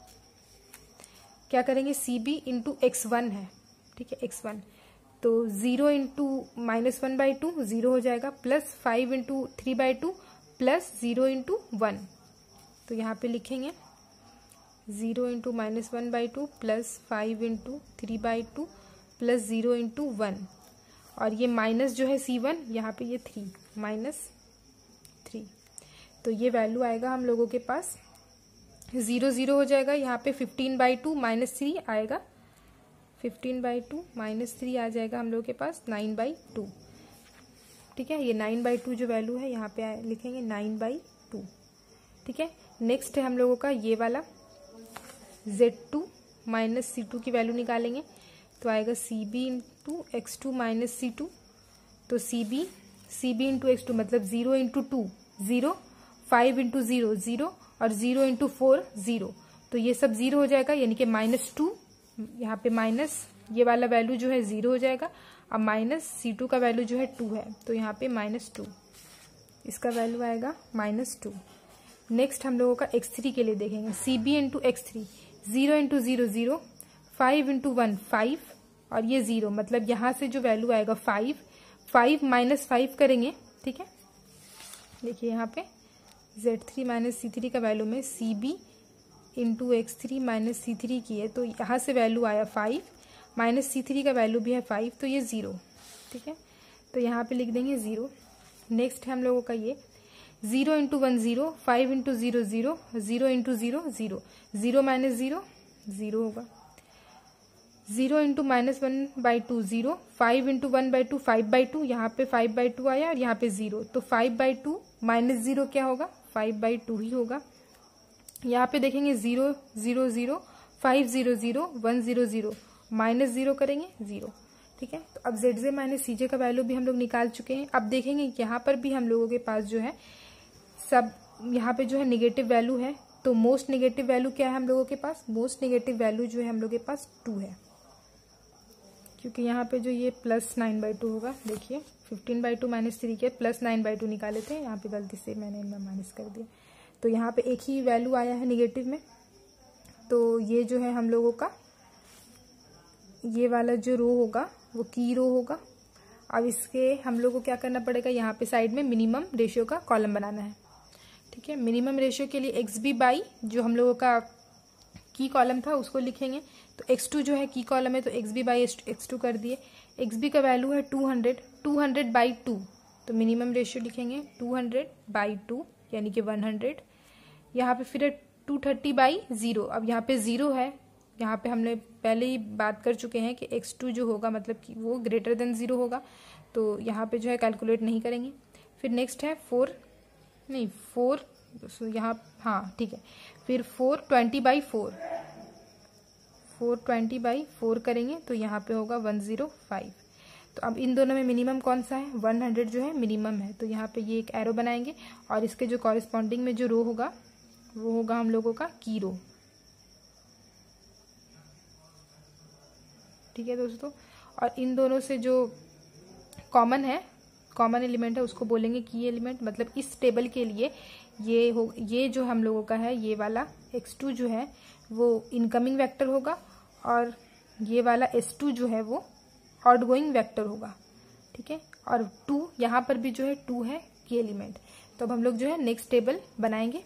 क्या करेंगे, C B into x one है। ठीक है, एक्स वन, तो zero into minus one by two zero हो जाएगा, plus five into three by two plus zero into one, तो यहाँ पे लिखेंगे zero into minus one by two plus five into three by two plus zero into one, और ये minus जो है सी वन, यहाँ पे ये थ्री माइनस थ्री, तो ये वैल्यू आएगा हम लोगों के पास जीरो जीरो हो जाएगा। यहाँ पे fifteen by two minus three आएगा, fifteen by two minus three आ जाएगा हम लोगों के पास नाइन बाई टू। ठीक है, ये नाइन बाई टू जो वैल्यू है यहाँ पे लिखेंगे नाइन बाई टू। ठीक है, नेक्स्ट है हम लोगों का ये वाला जेड टू माइनस सी टू की वैल्यू निकालेंगे, तो आएगा C B into x two minus सी टू। तो C B C B into x two मतलब zero into two zero, five into zero zero और जीरो इंटू फोर जीरो, तो ये सब जीरो हो जाएगा, यानी कि माइनस टू, यहाँ पे माइनस ये वाला वैल्यू जो है जीरो हो जाएगा। अब माइनस सी टू का वैल्यू जो है टू है, तो यहाँ पे माइनस टू, इसका वैल्यू आएगा माइनस टू। नेक्स्ट हम लोगों का एक्स थ्री के लिए देखेंगे, C B into X three, zero into zero zero, five into one five और ये जीरो, मतलब यहाँ से जो वैल्यू आएगा फाइव, फाइव माइनस फाइव करेंगे। ठीक है, देखिए यहाँ पे जेड थ्री माइनस सी थ्री का वैल्यू में C B into X three minus सी थ्री की है, तो यहाँ से वैल्यू आया फाइव, माइनस सी थ्री का वैल्यू भी है फाइव, तो ये जीरो। ठीक है, तो यहाँ पे लिख देंगे जीरो। नेक्स्ट है हम लोगों का ये zero into one zero, five into zero zero, zero into zero zero, zero minus zero zero होगा, zero into minus one by two zero, five into one by two five by two, यहाँ पे five by to आया और यहाँ पे zero, तो five by two minus zero क्या होगा, फाइव बाई टू ही होगा। यहाँ पे देखेंगे zero zero zero, five zero zero, one zero zero, minus zero करेंगे जीरो। ठीक है, तो अब जेड जे माइनस सी जे का वैल्यू भी हम लोग निकाल चुके हैं। अब देखेंगे यहाँ पर भी हम लोगों के पास जो है सब यहाँ पे जो है निगेटिव वैल्यू है, तो मोस्ट निगेटिव वैल्यू क्या है हम लोगों के पास, मोस्ट निगेटिव वैल्यू जो है हम लोगों के पास टू है, क्योंकि यहाँ पे जो ये प्लस नाइन बाई टू होगा, देखिए fifteen by two minus three के प्लस नाइन बाई टू निकाले थे, यहाँ पे गलती से मैंने इनमें माइनस कर दिया, तो यहाँ पे एक ही वैल्यू आया है निगेटिव में, तो ये जो है हम लोगों का ये वाला जो रो होगा वो की रो होगा। अब इसके हम लोग को क्या करना पड़ेगा, यहाँ पे साइड में मिनिमम रेशियो का कॉलम बनाना है। ठीक है, मिनिमम रेशियो के लिए एक्स बी बाई जो हम लोगों का की कॉलम था उसको लिखेंगे, तो एक्स टू जो है की कॉलम है, तो x B by X two कर दिए। एक्स बी का वैल्यू है two hundred, two hundred by two, तो मिनिमम रेशियो लिखेंगे टू हंड्रेड बाई टू यानी कि वन हंड्रेड। यहाँ पे फिर टू थर्टी बाई ज़ीरो। अब यहाँ पे ज़ीरो है, यहाँ पे हमने पहले ही बात कर चुके हैं कि एक्स टू जो होगा मतलब कि वो ग्रेटर देन ज़ीरो होगा, तो यहाँ पे जो है कैलकुलेट नहीं करेंगे। फिर नेक्स्ट है फोर, नहीं फोर यहाँ, हाँ ठीक है, फिर four twenty by four, four twenty by four करेंगे तो यहाँ पे होगा वन ज़ीरो फाइव। तो अब इन दोनों में मिनिमम कौन सा है, वन हंड्रेड जो है मिनिमम है, तो यहाँ पे ये एक एरो बनाएंगे और इसके जो कॉरिस्पॉन्डिंग में जो रो होगा वो होगा हम लोगों का की रो। ठीक है दोस्तों, और इन दोनों से जो कॉमन है, कॉमन एलिमेंट है उसको बोलेंगे की एलिमेंट। मतलब इस टेबल के लिए ये हो, ये जो हम लोगों का है ये वाला एक्स टू जो है वो इनकमिंग वेक्टर होगा और ये वाला एस टू जो है वो आउटगोइंग वेक्टर होगा। ठीक है, और टू यहाँ पर भी जो है टू है की एलिमेंट। तो अब हम लोग जो है नेक्स्ट टेबल बनाएंगे।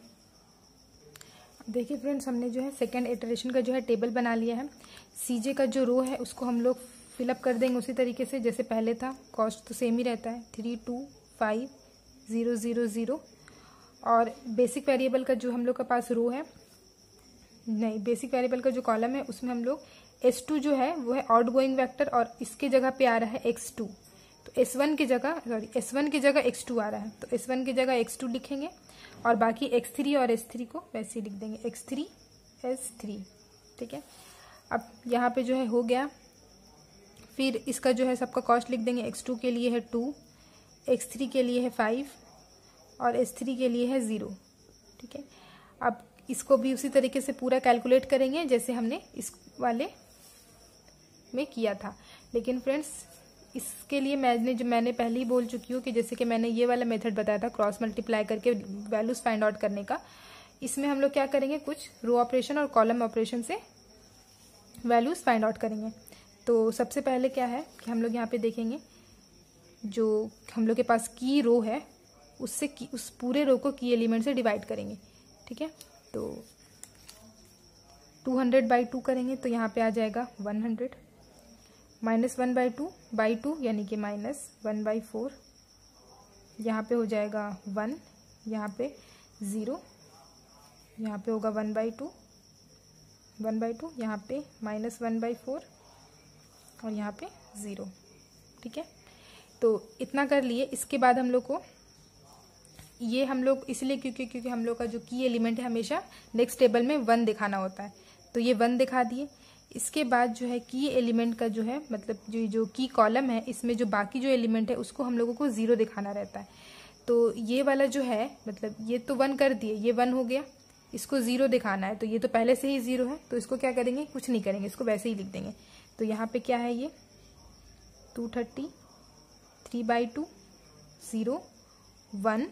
देखिए फ्रेंड्स, हमने जो है सेकेंड इटरेशन का जो है टेबल बना लिया है। सीजे का जो रो है उसको हम लोग फिलअप कर देंगे उसी तरीके से जैसे पहले था। कॉस्ट तो सेम ही रहता है, three two five zero zero zero. और बेसिक वेरिएबल का जो हम लोग के पास रो है, नहीं बेसिक वेरिएबल का जो कॉलम है उसमें हम लोग एस टू जो है वो है आउट गोइंग वैक्टर और इसके जगह पे आ रहा है एक्स टू। तो एस वन की जगह सॉरी एस वन की जगह एक्स टू आ रहा है, तो एस वन की जगह एक्स टू लिखेंगे और बाकी एक्स थ्री और एस थ्री को वैसे ही लिख देंगे, एक्स थ्री एस थ्री। ठीक है, अब यहाँ पे जो है हो गया। फिर इसका जो है सबका कॉस्ट लिख देंगे। एक्स टू के लिए है टू, एक्स थ्री के लिए है फाइव और एस थ्री के लिए है ज़ीरो। ठीक है, अब इसको भी उसी तरीके से पूरा कैलकुलेट करेंगे जैसे हमने इस वाले में किया था। लेकिन फ्रेंड्स इसके लिए मैंने जो मैंने पहले ही बोल चुकी हूँ कि जैसे कि मैंने ये वाला मेथड बताया था क्रॉस मल्टीप्लाई करके वैल्यूज फाइंड आउट करने का, इसमें हम लोग क्या करेंगे, कुछ रो ऑपरेशन और कॉलम ऑपरेशन से वैल्यूज फाइंड आउट करेंगे। तो सबसे पहले क्या है कि हम लोग यहाँ पे देखेंगे जो हम लोग के पास की रो है उससे की, उस पूरे रो को की एलिमेंट से डिवाइड करेंगे। ठीक है, तो टू हंड्रेड बाई टू करेंगे तो यहाँ पे आ जाएगा one hundred, minus one by two by two यानी कि माइनस वन बाई फोर, यहाँ पे हो जाएगा वन, यहाँ पे ज़ीरो, यहाँ पे होगा one by two, one by two, यहाँ पे माइनस वन बाई फोर और यहाँ पे ज़ीरो। ठीक है, तो इतना कर लिए। इसके बाद हम लोग को ये हम लोग इसलिए क्योंकि क्योंकि हम लोग का जो की एलिमेंट है हमेशा नेक्स्ट टेबल में वन दिखाना होता है, तो ये वन दिखा दिए। इसके बाद जो है की एलिमेंट का जो है मतलब जो जो की कॉलम है इसमें जो बाकी जो एलिमेंट है उसको हम लोगों को ज़ीरो दिखाना रहता है। तो ये वाला जो है मतलब ये तो वन कर दिए, ये वन हो गया, इसको ज़ीरो दिखाना है तो ये तो पहले से ही ज़ीरो है, तो इसको क्या करेंगे, कुछ नहीं करेंगे, इसको वैसे ही लिख देंगे। तो यहाँ पे क्या है, ये two thirty, three by two, zero, one,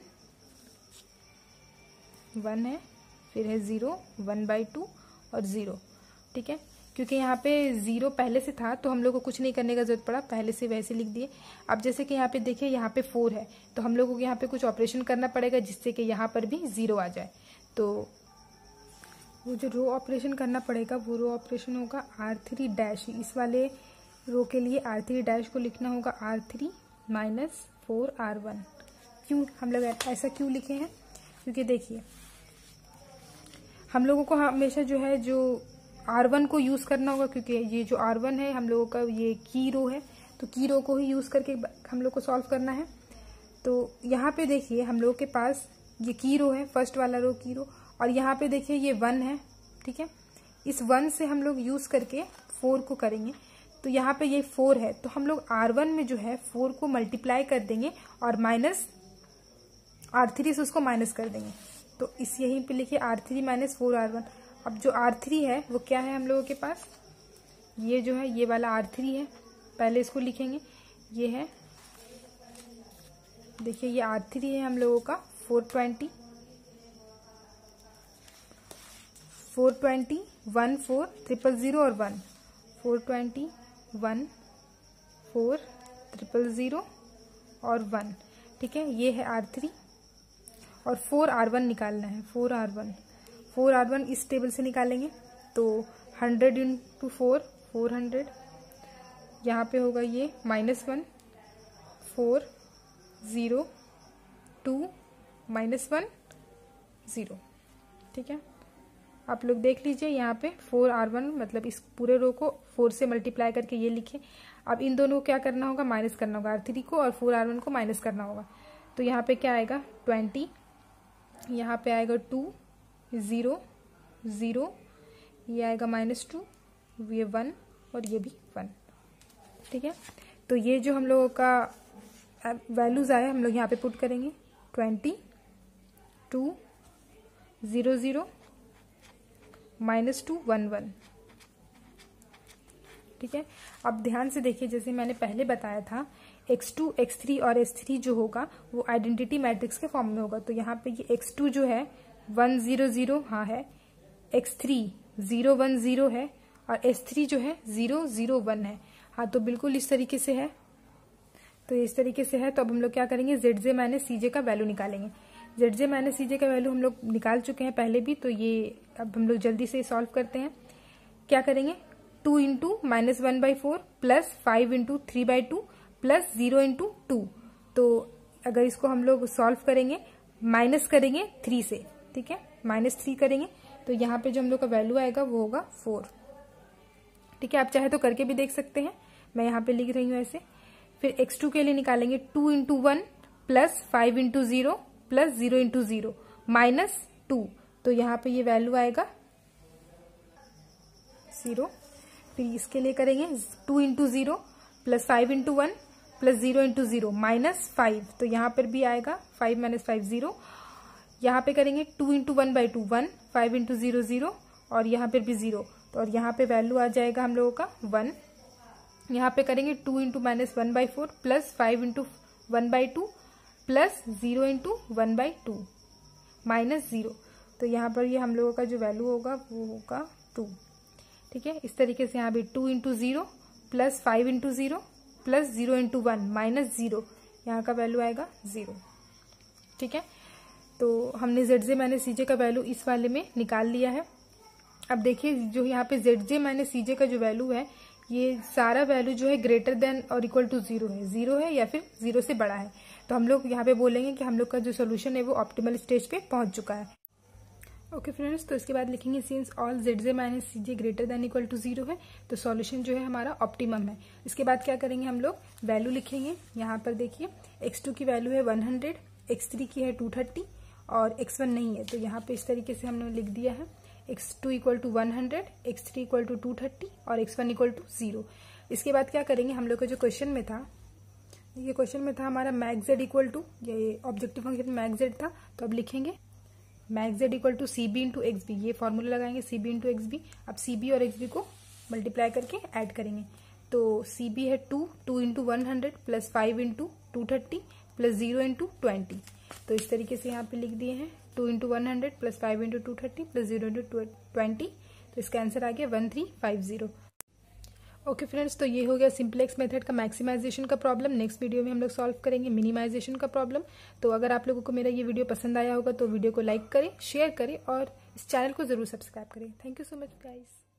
one है, फिर है ज़ीरो, वन बाई टू और ज़ीरो। ठीक है, क्योंकि यहाँ पे ज़ीरो पहले से था तो हम लोग को कुछ नहीं करने का जरूरत पड़ा, पहले से वैसे लिख दिए। अब जैसे कि यहाँ पे देखिए यहाँ पे फोर है तो हम लोगों को यहाँ पे कुछ ऑपरेशन करना पड़ेगा जिससे कि यहाँ पर भी ज़ीरो आ जाए। तो वो जो रो ऑपरेशन करना पड़ेगा वो रो ऑपरेशन होगा आर थ्री डैश, इस वाले रो के लिए आर थ्री डैश को लिखना होगा R three minus four R one. क्यों हम लोग ऐसा क्यों लिखे हैं, क्योंकि देखिए हम लोगों को हमेशा जो है जो आर वन को यूज़ करना होगा, क्योंकि ये जो आर वन है हम लोगों का ये की रो है, तो की रो को ही यूज़ करके हम लोग को सॉल्व करना है। तो यहाँ पे देखिए हम लोग के पास ये की रो है, फर्स्ट वाला रो की रो, और यहाँ पे देखिए ये वन है। ठीक है, इस वन से हम लोग यूज़ करके फोर को करेंगे, तो यहाँ पे ये फोर है तो हम लोग आर वन में जो है फोर को मल्टीप्लाई कर देंगे और माइनस आर थ्री से उसको माइनस कर देंगे। तो इस यहीं पे लिखिए R three minus four R one. अब जो आर थ्री है वो क्या है हम लोगों के पास, ये जो है ये वाला आर थ्री है, पहले इसको लिखेंगे, ये है देखिए ये आर थ्री है हम लोगों का four twenty, four twenty, one four triple zero और one, four twenty, one four triple zero और वन। ठीक है, ये है आर थ्री और फोर आर वन निकालना है, four R one, four R one इस टेबल से निकालेंगे तो hundred into four, four hundred, यहाँ पे होगा ये minus one, four, zero, two, minus one, zero. ठीक है, आप लोग देख लीजिए यहाँ पे फोर आर वन मतलब इस पूरे रो को फोर से मल्टीप्लाई करके ये लिखे। अब इन दोनों को क्या करना होगा, माइनस करना होगा, आर थ्री को और फोर आर वन को माइनस करना होगा। तो यहाँ पे क्या आएगा ट्वेंटी, यहाँ पे आएगा टू, ज़ीरो ज़ीरो, ये आएगा माइनस टू, ये वन और ये भी वन। ठीक है, तो ये जो हम लोगों का वैल्यूज आया हम लोग यहाँ पे पुट करेंगे twenty, two, zero zero, minus two, one one. ठीक है, अब ध्यान से देखिए, जैसे मैंने पहले बताया था एक्स टू, एक्स थ्री और एस थ्री जो होगा वो आइडेंटिटी मैट्रिक्स के फॉर्म में होगा। तो यहाँ पे ये एक्स टू जो है वन ज़ीरो ज़ीरो हाँ है, x three zero one zero है और एस थ्री जो है ज़ीरो ज़ीरो वन है। हाँ, तो बिल्कुल इस तरीके से है, तो इस तरीके से है। तो अब हम लोग क्या करेंगे, जेड जे माइनस सी जे का वैल्यू निकालेंगे। जेड जे माइनस सी जे का वैल्यू हम लोग निकाल चुके हैं पहले भी, तो ये अब हम लोग जल्दी से सॉल्व करते हैं। क्या करेंगे, two into minus one by four plus five into three by two plus zero into two. तो अगर इसको हम लोग सॉल्व करेंगे माइनस करेंगे थ्री से, ठीक है, माइनस थ्री करेंगे तो यहाँ पे जो हम लोग का वैल्यू आएगा वो होगा फोर। ठीक है, आप चाहे तो करके भी देख सकते हैं, मैं यहाँ पे लिख रही हूँ ऐसे। फिर एक्स टू के लिए निकालेंगे two into one plus five into zero plus zero into zero minus two, तो यहाँ पे ये वैल्यू आएगा जीरो। फिर इसके लिए करेंगे two into zero plus five into one plus zero into zero minus five, तो यहाँ पर भी आएगा फाइव माइनस फाइव जीरो। यहाँ पे करेंगे two into one by two one, five into zero zero और यहाँ पर भी जीरो, तो और यहाँ पे वैल्यू आ जाएगा हम लोगों का वन। यहाँ पे करेंगे two into minus one by four plus five into one by two plus zero into one by two minus zero, तो यहाँ पर ये हम लोगों का जो वैल्यू होगा वो होगा टू। ठीक है, इस तरीके से यहाँ पे two into zero plus five into zero plus zero into one minus zero, यहाँ का वैल्यू आएगा जीरो। ठीक है, तो हमने जेड जे माइनस सी जे का वैल्यू इस वाले में निकाल लिया है। अब देखिए जो यहाँ पे जेड जे माइनस सी जे का जो वैल्यू है, ये सारा वैल्यू जो है ग्रेटर देन और इक्वल टू जीरो है, जीरो है या फिर जीरो से बड़ा है। तो हम लोग यहाँ पे बोलेंगे कि हम लोग का जो सोल्यूशन है वो ऑप्टिमल स्टेज पे पहुंच चुका है। ओके फ्रेंड्स, तो इसके बाद लिखेंगे since all Z J minus C J greater than equal to zero है, तो सॉल्यूशन जो है हमारा ऑप्टिमम है। इसके बाद क्या करेंगे, हम लोग वैल्यू लिखेंगे। यहाँ पर देखिए एक्स टू की वैल्यू है वन हंड्रेड, एक्स थ्री की है टू थर्टी और एक्स वन नहीं है, तो यहाँ पे इस तरीके से हमने लिख दिया है X two equal to one hundred, X three equal to two thirty और X one equal to zero. इसके बाद क्या करेंगे, हम लोग का जो क्वेश्चन में था, ये क्वेश्चन में था हमारा मैक्स जेड इक्वल टू, ये ऑब्जेक्टिव फंक्शन मैक्स जेड था, तो अब लिखेंगे max Z equal to C B into X B, ये फॉर्मूला लगाएंगे C B into X B. अब सी बी और एक्स बी को मल्टीप्लाई करके ऐड करेंगे, तो सी बी है two, two into one hundred plus five into two thirty plus zero into twenty, तो इस तरीके से यहाँ पे लिख दिए हैं two into one hundred plus five into two thirty plus zero into twenty, तो इसका आंसर आ गया one three five zero. Okay friends, तो ये हो गया सिंपलेक्स मेथड का मैक्सिमाइजेशन का प्रॉब्लम। नेक्स्ट वीडियो में हम लोग सॉल्व करेंगे मिनिमाइजेशन का प्रॉब्लम। तो अगर आप लोगों को मेरा ये वीडियो पसंद आया होगा तो वीडियो को लाइक करें, शेयर करें और इस चैनल को जरूर सब्सक्राइब करें। Thank you so much guys.